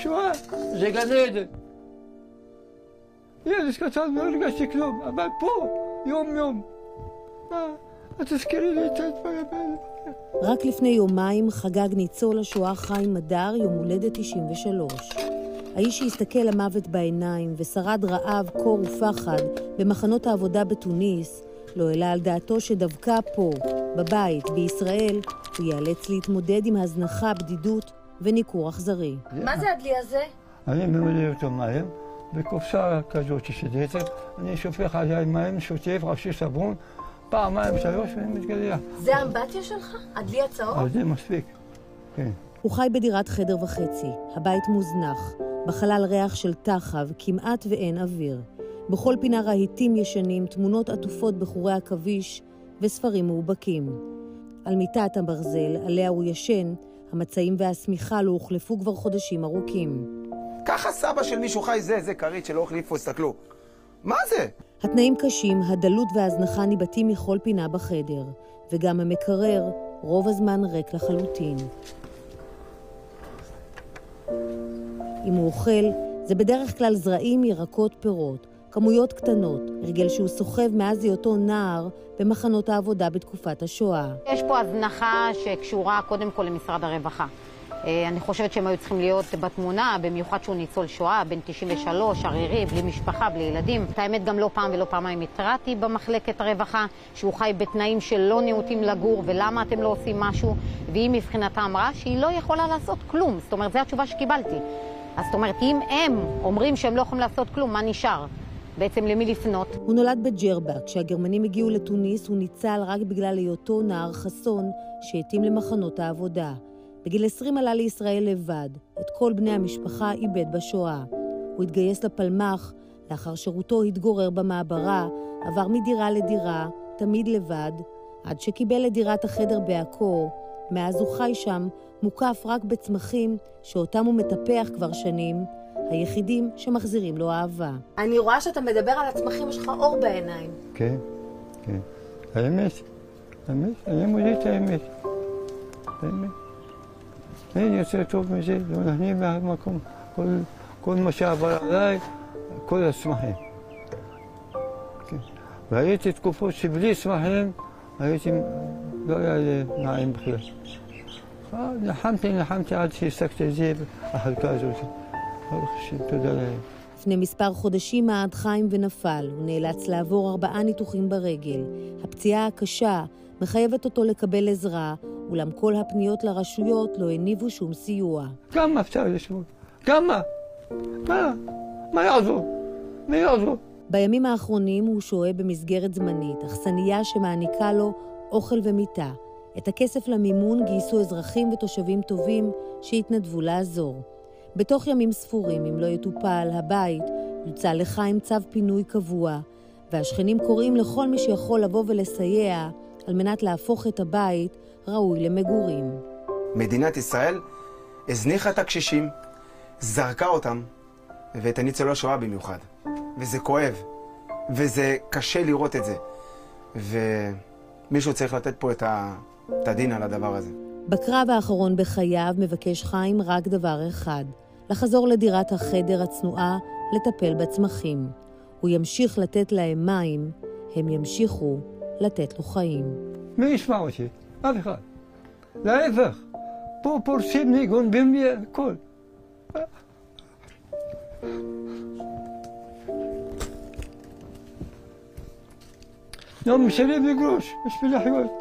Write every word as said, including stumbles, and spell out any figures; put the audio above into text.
שואה זה גן עדן. ילד קטן לא הרגשתי כלום, אבל פה, יום יום. את תזכירי לי את הדברים האלה. רק לפני יומיים חגג ניצול השואה חיים מדר יום הולדת תשעים ושלוש. האיש שהסתכל למוות בעיניים ושרד רעב, קור ופחד במחנות העבודה בתוניס, לא העלה על דעתו שדווקא פה, בבית, בישראל, הוא ייאלץ להתמודד עם הזנחה, בדידות וניכור אכזרי. מה זה הדלי הזה? אני ממלא אותו מים, בקופסה כזאת ששדצת, אני שופך עליה מים, שוטף, ראשי סבון, פעמיים, שלוש, ואני מתגלח. זה האמבטיה שלך? הדלי הצהוב? אז זה מספיק, כן. הוא חי בדירת חדר וחצי, הבית מוזנח, בחלל ריח של תחב, כמעט ואין אוויר. בכל פינה רהיטים ישנים, תמונות עטופות בחורי עכביש וספרים מאובקים. על מיטת הברזל, עליה הוא ישן, המצעים והסמיכה לא הוחלפו כבר חודשים ארוכים. ככה סבא של מישהו חי זה, זה כרית שלא החליפו, הסתכלו. מה זה? התנאים קשים, הדלות וההזנחה ניבטים מכל פינה בחדר, וגם המקרר רוב הזמן ריק לחלוטין. אם הוא אוכל, זה בדרך כלל זרעים, ירקות, פירות, כמויות קטנות, הרגל שהוא סוחב מאז היותו נער במחנות העבודה בתקופת השואה. יש פה הזנחה שקשורה קודם כל למשרד הרווחה. אני חושבת שהם היו צריכים להיות בתמונה, במיוחד שהוא ניצול שואה, בן תשעים ושלוש, ערירי, בלי משפחה, בלי ילדים. את האמת גם לא פעם ולא פעמיים התרעתי במחלקת הרווחה, שהוא חי בתנאים שלא נאותים לגור, ולמה אתם לא עושים משהו, והיא מבחינתה אמרה שהיא לא יכולה לעשות כלום. זאת אומרת, זו התשובה שקיבלתי. אז זאת אומרת, אם הם אומרים שהם לא יכולים לעשות כלום, מה נשאר? בעצם למי לפנות? הוא נולד בג'רבה. כשהגרמנים הגיעו לתוניס, הוא ניצל רק בגלל היותו נער חסון שהתאים למחנות העבודה. בגיל עשרים עלה לישראל לבד. את כל בני המשפחה איבד בשואה. הוא התגייס לפלמ"ח, לאחר שירותו התגורר במעברה, עבר מדירה לדירה, תמיד לבד, עד שקיבל את דירת החדר בעכו. מאז הוא חי שם, מוקף רק בצמחים שאותם הוא מטפח כבר שנים, היחידים שמחזירים לו אהבה. אני רואה שאתה מדבר על הצמחים, יש לך אור בעיניים. כן, כן. האמת, האמת, אני מודיע את האמת. האמת. אין יותר טוב מזה, לא נהנים מהמקום. כל, כל מה שעבר עליי, כל הצמחים. כן. והייתי תקופות שבלי צמחים, הייתי, לא היה לי נעים בכלל. נחמתי, נחמתי עד שהסקתי את זה בחלקה הזאת. תודה להם. לפני מספר חודשים מעד חיים ונפל. הוא נאלץ לעבור ארבעה ניתוחים ברגל. הפציעה הקשה מחייבת אותו לקבל עזרה, אולם כל הפניות לרשויות לא הניבו שום סיוע. כמה אפשר לשמור? כמה? מה? מה יעזור? מי יעזור? בימים האחרונים הוא שוהה במסגרת זמנית, אכסניה שמעניקה לו אוכל ומיטה. את הכסף למימון גייסו אזרחים ותושבים טובים שהתנדבו לעזור. בתוך ימים ספורים, אם לא יטופל, הבית יוצא לחיים צו פינוי קבוע, והשכנים קוראים לכל מי שיכול לבוא ולסייע על מנת להפוך את הבית ראוי למגורים. מדינת ישראל הזניחה את הקשישים, זרקה אותם, ואת הניצולי השואה במיוחד. וזה כואב, וזה קשה לראות את זה. ומישהו צריך לתת פה את, ה... את הדין על הדבר הזה. בקרב האחרון בחייו מבקש חיים רק דבר אחד, לחזור לדירת החדר הצנועה, לטפל בצמחים. הוא ימשיך לתת להם מים, הם ימשיכו לתת לו חיים. מי ישמע אותי? אף אחד. להפך, פה פורסים לי, גונבים לי הכל. לא משלם לי גרוש, בשביל לחיות.